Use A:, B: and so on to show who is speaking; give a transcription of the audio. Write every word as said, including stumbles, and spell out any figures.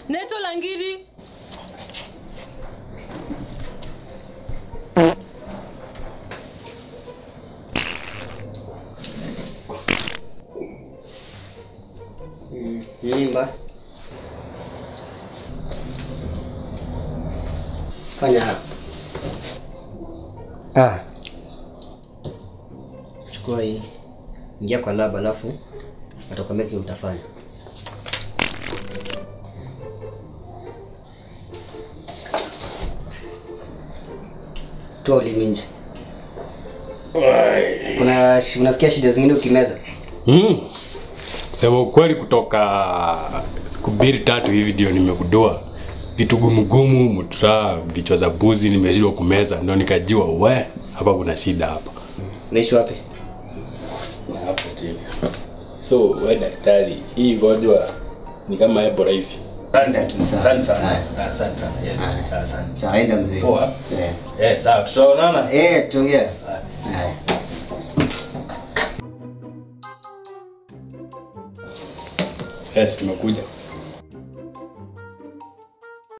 A: Neto Langiri.
B: Nimba. Fanya. Ah. Chukua hii. Ingia kwa lab alafu atakwambia kile utafanya. Toa ulimi nje. Kuna unasikia shida zingine ukimeza?
C: Mm. Sema ukweli kutoka siku mbili tatu hivi ndio nimegundua vitu gumu gumu mutra vichwa za buzi nimeshindwa kumeza ndio nikajua we hapa kuna shida hapa.
B: Unaishi wapi?
C: Hapo chini. So wewe daktari, hii gonjwa ni kama Ebola hivi.
B: Asante
D: sana sana. Asante sana. Yes. Asante.
B: Chaenda mzee.
D: Poa. Eh. Eh, sawa. Tutaonana.
B: Eh, tuongea. Haya.
C: Yes, nimekuja.